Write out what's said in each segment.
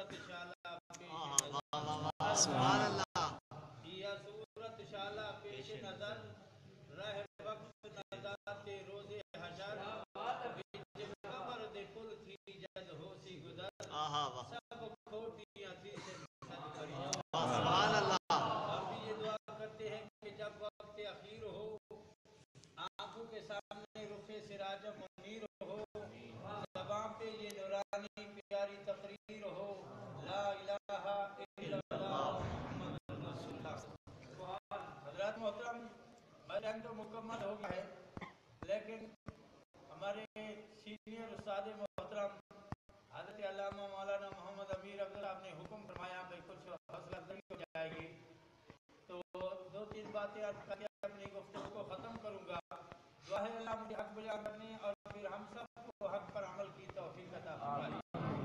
صورت شالا سبحان اللہ. یا صورت شالا پیش نظر رہ وقت نظر تے روز حشر جب قبر دے پل تھی جد ہو سی گزر سب کھوٹیاں تھی سے صد کری. سبحان اللہ. ہم بھی یہ دعا کرتے ہیں کہ جب وقت اخیر ہو آنکھوں کے سامنے رخ سراج منیر ہو زبان پہ یہ نورانی پیاری تقریر ہو لا الہ الا اللہ محمد رسول اللہ. حضرات محترم بیان تو مکمل ہو گیا ہے لیکن ہمارے سینئر استاد محترم حضرت علامہ مولانا محمد امیر افضل آپ نے حکم فرمایا کہ کچھ حوصلہ افزائی ہو جائے گی تو دو تین باتیں عرض کر کے اپنی گفتگو کو ختم کروں گا. دعا ہے اللہ مجھے حق بیان کرنے اور پھر ہم سب کو حق پر عمل کی توفیق عطا فرمائے.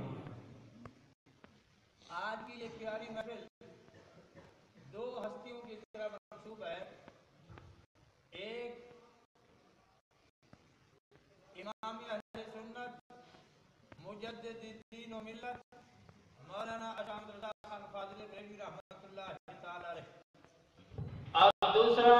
آج کی یہ پیاری محفل دو ہستیوں کی طرح منسوب ہے. ایک امام اہل سنت مجدد دین و ملت مولانا اشام رضا خان فاضل بریلوی رحمۃ اللہ تعالی علیہ. اور دوسرا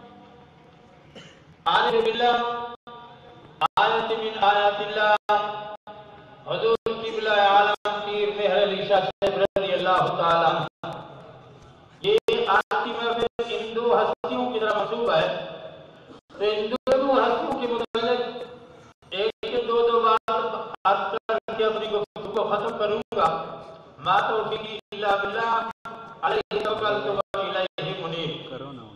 عارف باللہ آیت من آیات اللہ حضور قبلہ عالم پیر مہر علی شاہ صاحب رضی اللہ تعالی عنہ. یہ آج کی محفل ان دو ہستیوں کی طرح منسوب ہے تو ان دونوں ہستیوں کے متعلق ایک دو بات عرض کر کے اپنی گفتگو کو ختم کروں گا. ما توفیقی الا باللہ علیہ توکلت و الیہ منیب.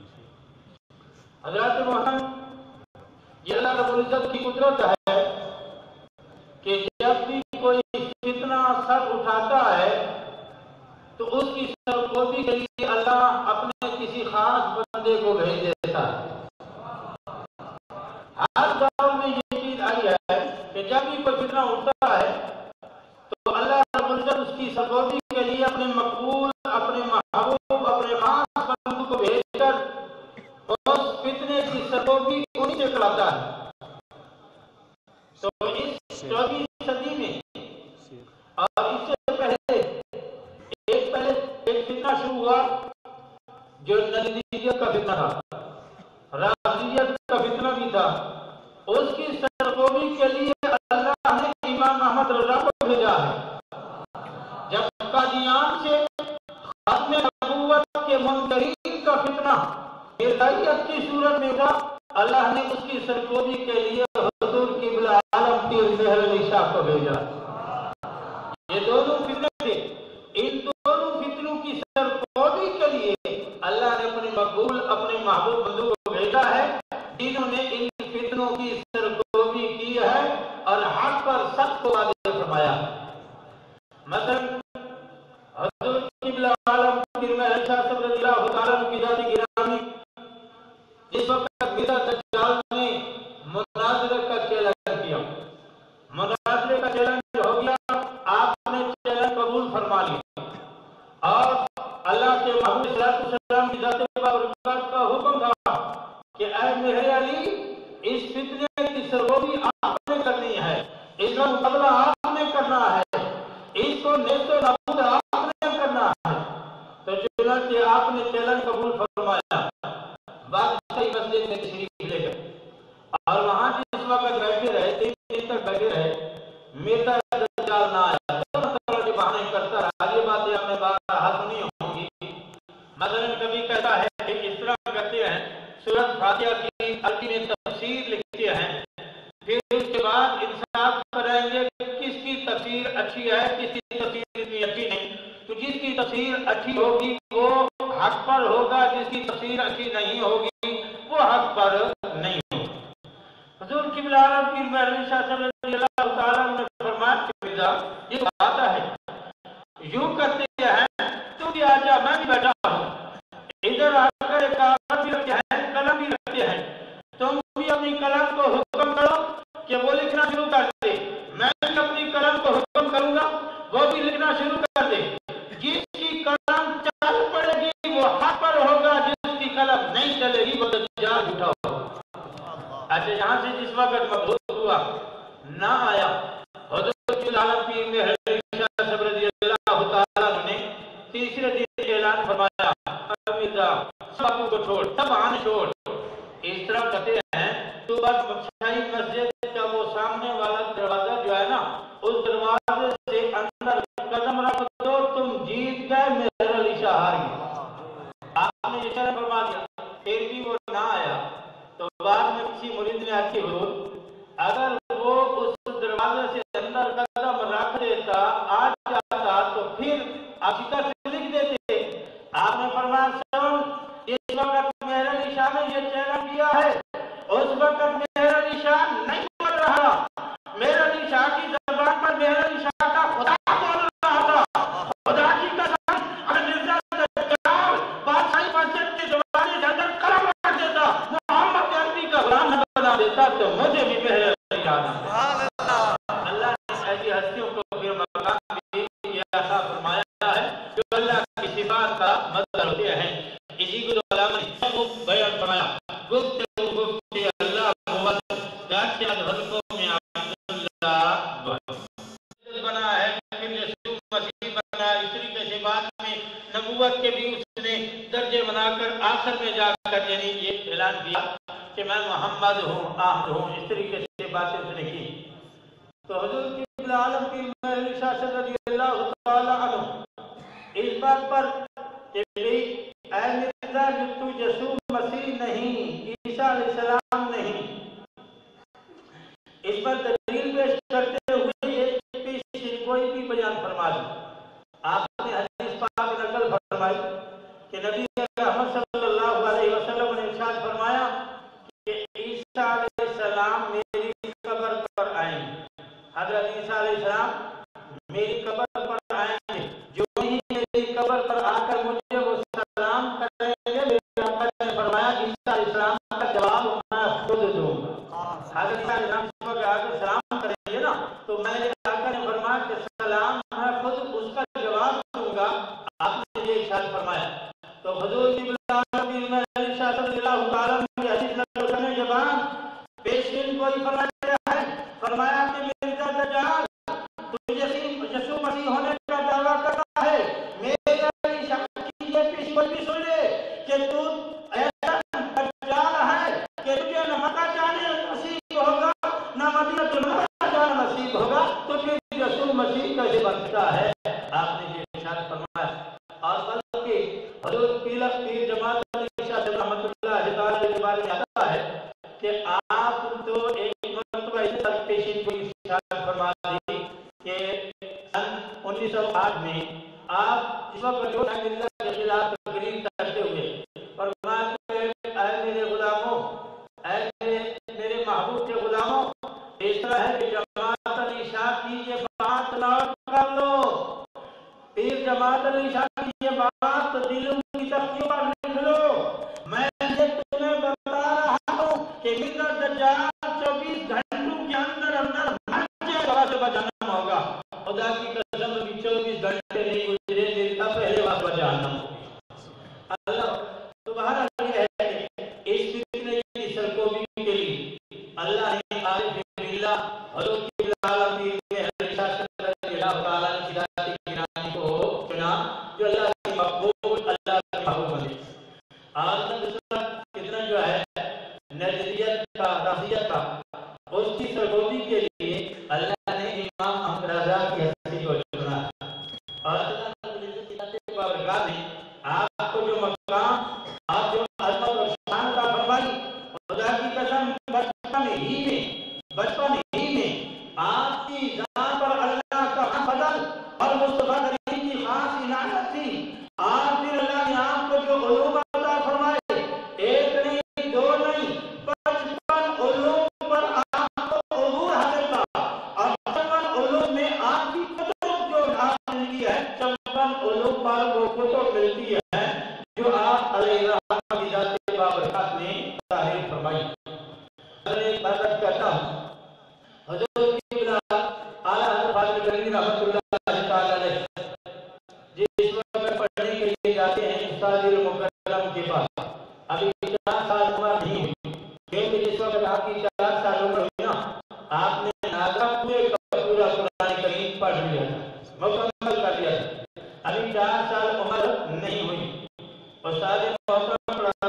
حضرات محترم یہ اللہ رب العزت کی قدرت ہے کہ جب بھی کوئی فتنہ سر اٹھاتا ہے تو اس کی سرکوبی کے لیے اللہ اپنے کسی خاص بندے کو بھیج دیتا ہے. ہر دور میں یہ چیز آئی ہے کہ جب بھی کوئی فتنہ اٹھتا ہے تو اللہ رب العزت اس کی سرکوبی کے لیے اپنے مقبول اپنے محبوب اپنے خاص بندوں کو بھیج کر اس فتنے کی سرکوبی انہی سے کراتا ہے. تو اس 24 صدی میں اور اس سے پہلے ایک فتنہ شروع ہوا جو نزدیکیت کا فتنہ تھا, رافضیت کا فتنہ بھی تھا. اس کی سرکوبی کے لیے اللہ نے امام احمد رضا کو بھیجا ہے. جب قادیان سے ختم نبوت کے منکرین کا فتنہ مرزائیت کی صورت میں تھا, اللہ نے اس کی سرکوبی کے لیے حضور قبلہ عالم پیر مہر علی شاہ کو بھیجا. یہ دونوں فتنے تھے. ان دونوں فتنوں کی سرکوبی کے لیے اللہ نے اپنے مقبول اپنے محبوب بندوں کو بھیجا ہے جنہوں نے ان فتنوں کی سرکوبی کی ہے اور حق پر سب کو واضح فرمایا. مثلا حضور قبلہ عالم پیر مہر علی شاہ صاحب رضی اللہ تعالیٰ عنہ کی ذات گرامی جس وقت مرزا دجال نے مناظرے کا چیلنج کیا, مناظرے کا چیلنج ہو گیا, آپ نے چیلنج قبول فرما لیا اور اللہ کے محبوب صلی اللہ علیہ وسلم کی ذات بابرکات کا حکم تھا کہ اے مہر علی اس فتنے کی سرکوبی آپ نے کرنی ہے, اس کا مقابلہ آپ نے کرنا ہے, اس کو نیست و نابود آپ نے کرنا ہے. تو چنانچہ آپ نے چیلنج قبول فرمایا, بادشاہی مسجد میں تشریف لے گئے اور وہاں جس وقت بیٹھے رہے 3 دن تک بیٹھے رہے, مرزا دجال نہ آیا, طرح کے بہانے کرتا رہا. یہ باتیں آپ نے بارہا سنی ہوں گی. مثلا کبھی کہتا ہے کہ اس طرح کرتے ہیں سورۃ فاتحہ کی عربی میں تفسیر لکھتے ہیں, پھر اس کے بعد انصاف کریں گے کہ کس کی تفسیر اچھی ہے کس کی تفسیر اتنی اچھی نہیں. تو جس کی تفسیر اچھی ہوگی وہ حق پر ہوگا, جس کی تفسیر اچھی نہیں ہوگی وہ حق پر نہیں ہوگی. حضور قبلہ عالم پیر مہر علی شاہ صاحب رضی اللہ تعالیٰ عنہ نے فرمایا کہ مرزا یہ بات ہے یوں کرتے ہیں تو بھی آجا میں بھی بیٹھا ہوں, ادھر آ کر ایک کاغذ بھی رکھتے ہیں قلم بھی رکھتے ہیں, تم بھی اپنی قلم کو حکم کرو کہ وہ لکھنا شروع کر دے, میں بھی اپنی قلم کو حکم کروں گا وہ بھی لکھنا شروع کر دے. جس کی قلم چل پڑے گی وہ حق پر ہوگا, جس کی قلم نہیں چلے گی وہ دجال جھوٹا ہوگا. اچھا یہاں سے جس وقت مبعوث ہوا نہ آیا حضور عالم پیر مہر علی شاہ صاحب رضی اللہ باپو کو چھوڑ، سب آن چھوڑ۔ اس طرح کہتے ہیں تو بس شاہی مسجد کا وہ سامنے والا دروازہ جو ہے نا، اس دروازے سے اندر قدم رکھ دو تم جیت گئے، میرا علی شاہ ہار گیا۔ آپ نے یہ طرح فرما دیا، پھر بھی وہ نہ آیا تو بعد میں کسی مرید نے آتی ہو، اگر وہ اس دروازے سے اندر قدم رکھ دیتا آ جاتا تو پھر عقیدہ سے لکھ دیتے۔ آپ نے فرمایا سن، اس وقت میرا علی شاہ نے یہ چیلنج کیا ہے، اس وقت میرا علی شاہ نہیں بول رہا، میرا علی شاہ کی زبان پر میرا علی شاہ کا خدا بول رہا تھا۔ خدا کی قسم اگر مرزا دجال بادشاہی مسجد کے دروازے سے اندر قدم رکھ دیتا، محمد عربی کا غلام نہ بنا دیتا تو مجھے بھی میرا علی شاہ نہ۔ اللہ نے ایسی ہستیوں کو پھر مقام بھی ایسا فرمایا ہے جو اللہ کی صفات کا مظہر ہوتے ہیں۔ اسی کو تو علامہ نے بیان فرمایا، گفتگو گفتی اللہ موت جاتے حلقوں میں عبداللہ بنا ہے، پھر یسوع مسیح بنا، اس طریقے سے بعد میں نبوت کے بھی اس نے درجے بنا کر آخر میں جا کر یعنی یہ اعلان کیا کہ میں محمد ہوں، احمد ہوں، اس طریقے سے باتیں اس نے کی۔ تو حضور کی عالم کی علی شاہ رضی اللہ تعالی عنہ اس بات پر کہ اے مرزا تو یسوع مسیح نہیں، عیسیٰ علیہ السلام نہیں، اس پر دلیل پیش کرتے ہوئے یہ پیش کوئی بھی بیان فرما دی۔ آپ نے حدیث پاک نقل فرمائی کہ نبی اکرم صلی اللہ علیہ وسلم نے ارشاد فرمایا کہ عیسیٰ علیہ السلام میری قبر پر آئیں گے، حضرت عیسیٰ علیہ السلام میری قبر پر آئیں گے، جو ہی میری قبر پر آ کر مجھے وہ سلام کریں گے، میرے آقا نے فرمایا عیسیٰ علیہ السلام کا جواب میں خود دوں گا۔ حضرت عیسیٰ علیہ السلام جس وقت آ کر سلام کریں گے نا تو میرے آقا نے فرمایا کہ سلام میں خود اس کا جواب دوں گا۔ آپ نے یہ ارشاد فرمایا تو حضور کی علی شاہ رضی اللہ تعالیٰ عنہ کی حدیث نقل کرنے کے بعد پیشین کوئی فرمایا ہے، فرمایا کہ مرزا دجال تو یسوع مسیح ہونے کا دعویٰ کرتا ہے، میرے علی شاہ کی یہ پیش کوئی بھی سن لے کہ تو ایسا دجال ہے کہ تجھے نہ مکہ جانے نصیب ہوگا نہ مدینہ المنورہ جانا نصیب ہوگا، تو پھر یسوع مسیح کیسے بنتا ہے؟ آپ نے یہ ارشاد فرمایا۔ اور بلکہ حضور پیر جماعت علی شاہ رحمۃ اللہ تعالی کے بارے میں آتا ہے کہ آپ تو ایک مرتبہ اس طرح پیشین کو ارشاد فرما دی کہ سن 1908 میں آپ اس وقت جو مرزا کے خلاف تقریر کرتے ہوئے فرمایا کہ اے میرے غلاموں، اے میرے محبوب کے غلاموں، اس طرح ہے کہ جماعت علی شاہ کی یہ بات نوٹ کر لو، پیر جماعت علی شاہ کی یہ بات دلوں کی تختیوں پر لکھ لو، میں یہ تمہیں بتا رہا ہوں کہ مرزا دجال 24 گھنٹوں کے اندر اندر ہر جگہ سے بجہنم ہوگا۔ خدا کی قسم بھی 24 گھنٹے نہیں گزرے میری کا پہلے وقت بجہنم ہوگا۔ اللہ سبحانہ یہ ہے کہ اس فتنے کی سرکوبی کے لیے اللہ نے عارف باللہ حضور کی عالم کی علی شاہ رضی اللہ تعالیٰ عنہ کی ذات گرامی کو چنا جو اللہ کی محبوب، اللہ کی محبوب بنے۔ اور دوسرا کتنا جو ہے نظریت کا، رضیت کا، اس کی سرکوبی کے لیے اللہ نے امام احمد رضا کی حسنی کو چنا۔ اور اللہ کی ذات بابرکات نے آپ کو جو مقام، آپ جو عظمت اور شان کا فرمائی، خدا کی قسم بچپن ہی میں آپ کی ذات پر اللہ کا فضل اور مصطفیٰ کریم کی خاص عنایت تھی۔ آپ پھر اللہ نے آپ کو جو علوم عطا فرمائے، ایک نہیں دو نہیں 55 علوم پر آپ کو عبور حاصل تھا، اور 55 علوم میں آپ کی کتب جو آپ نے کی ہے، 55 علوم پر وہ کتب ملتی ہے جو آپ علیہ الرحمہ کی ذات بابرکات نے تحریر فرمائی۔ میں ایک بات کہتا ہوں، حضور کی اعلیٰ حضرت فاضل گنگوہی رحمۃ اللہ تعالی علیہ جس وقت پڑھنے کے لیے جاتے ہیں استاد المکرم کے پاس، ابھی 4 سال عمر نہیں ہوئی، کیونکہ جس وقت آپ کی 4 سال عمر ہوئی نا آپ نے ناظرہ پورا قرآن کریم پڑھ لیا تھا، مکمل کر لیا تھا، ابھی 4 سال عمر نہیں ہوئی۔ استاد محترم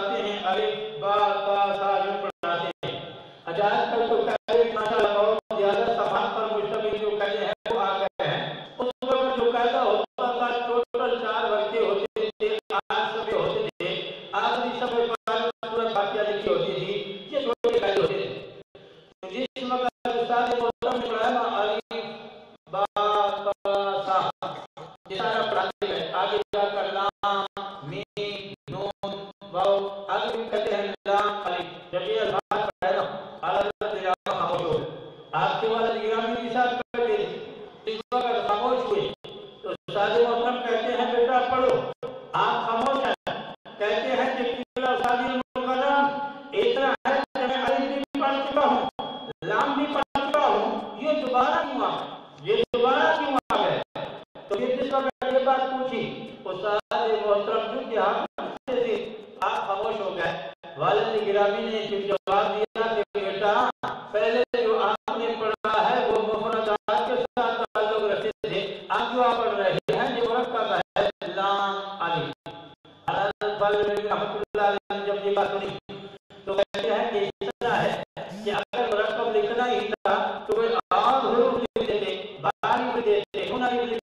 استاد محترم کہتے ہیں بیٹا پڑھو، آپ خاموش ہیں، کہتے ہیں کہ استاد مکرم اتنا ہے کہ میں الف بھی پڑھ چکا ہوں، لام بھی پڑھ چکا ہوں، یہ دوبارہ کیوں آ گئے، یہ دوبارہ کیوں آ گئے؟ تو یہ جس وقت یہ بات پوچھی استاد محترم جو کہ آپ خاموش ہو گئے۔ والد گرامی نے پھر جواب دیا کہ بیٹا پہلے جو آپ نے پڑھا ہے وہ مفردات کے ساتھ تعلق رکھتے تھے، آپ جو آپ پڑھ رہے ہیں یہ مرکب ہے لام الف۔ حضرت والد رحمۃ اللہ علیہ نے جب یہ بات سنی تو کہتے ہیں کہ اس طرح ہے کہ اگر مرکب لکھنا ہی تھا تو کوئی اور حروف لکھ دیتے، باری لکھ دیتے، ہنری لکھ